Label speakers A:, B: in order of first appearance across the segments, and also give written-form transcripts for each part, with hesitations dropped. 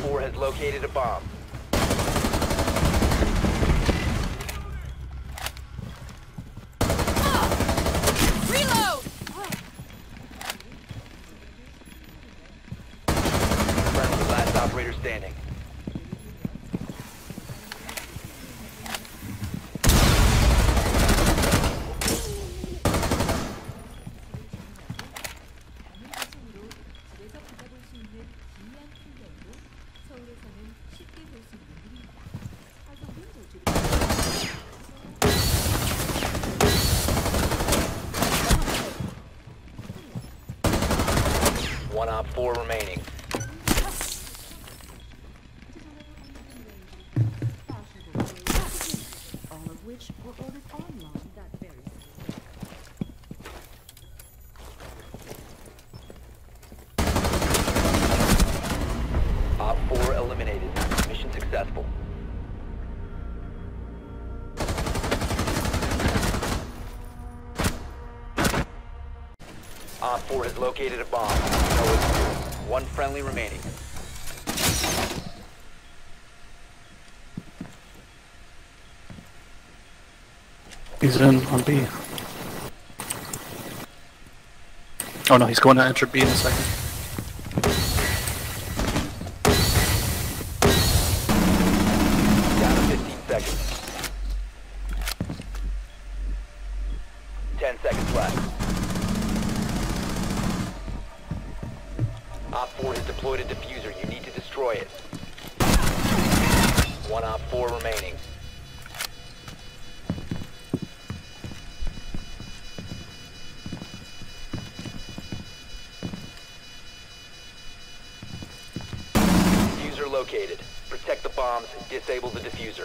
A: 4 has located a bomb.
B: Reload!
A: Friendly, last operator standing. One op 4 remaining.
C: All of which were ordered online that very same.
A: Op 4 eliminated. Mission successful. Op 4 has located a bomb. No it's 2. One friendly remaining.
D: He's in on B. Oh no, he's going to enter B in a second.
A: Down to 15 seconds. 10 seconds left. Op 4 has deployed a diffuser. You need to destroy it. One Op 4 remaining. Diffuser located. Protect the bombs. Disable the diffuser.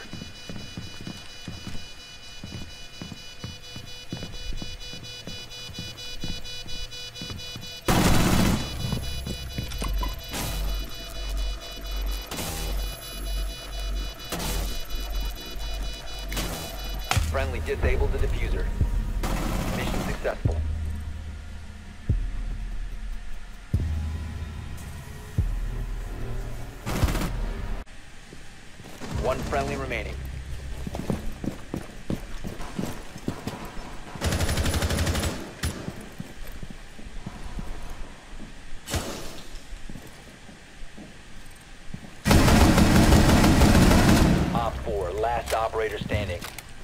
A: Friendly disabled the diffuser. Mission successful. One friendly remaining. Op 4, last operator standing.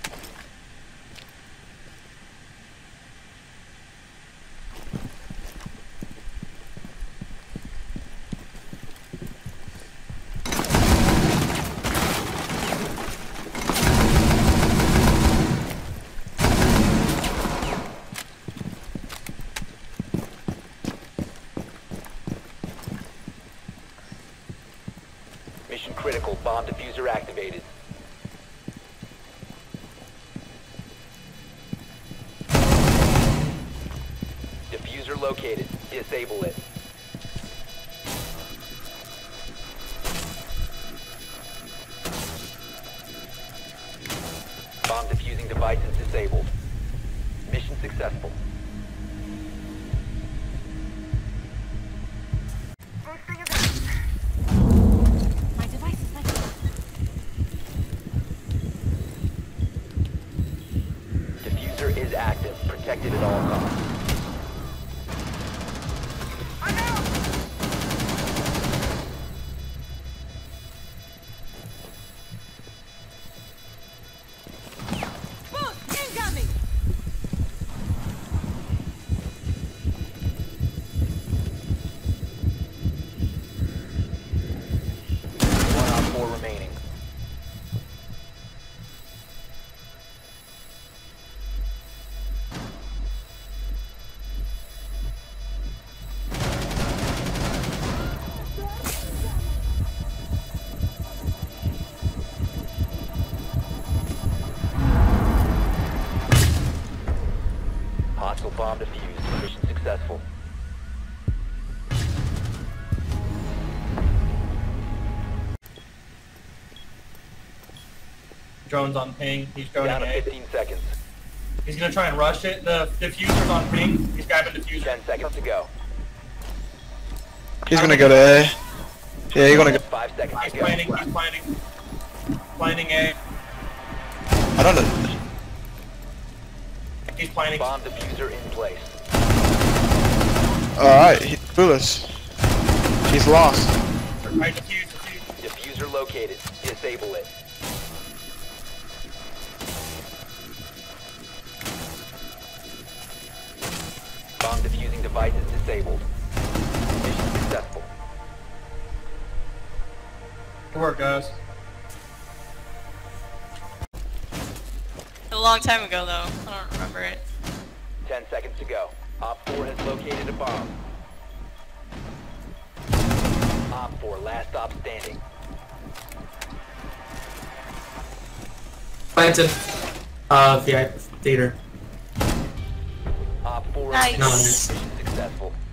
A: Mission critical. Bomb diffuser activated. Diffuser located. Disable it. Bomb diffusing device is disabled. Mission successful.
B: My device is like...
A: Diffuser is active. Protected at all costs.
B: Incoming!
A: One Op 4 remaining. Hostile bomb defused. Mission successful.
E: Drone's on ping. He's droning
A: Down to
E: A.
A: 15 seconds.
E: He's gonna try and rush it. The diffuser's on ping. He's grabbing diffuser.
A: 10 seconds to go.
F: He's gonna go to A. Yeah, you're gonna go.
A: 5 seconds
E: He's
A: to go.
E: planning. He's planning. Planning A.
F: I don't know.
E: He's planning.
A: Bomb diffuser in place.
F: Alright, he's clueless. He's lost.
E: Right, defuse.
A: Diffuser located. Disable it. Bomb diffusing device is disabled. Mission successful.
E: Good work, guys.
G: A long time ago, though. I don't remember it.
A: 10 seconds to go. Op 4 has located a bomb. Op 4, last stop standing.
H: Planted. The theater.
A: Op 4
G: Nice.
A: mission successful.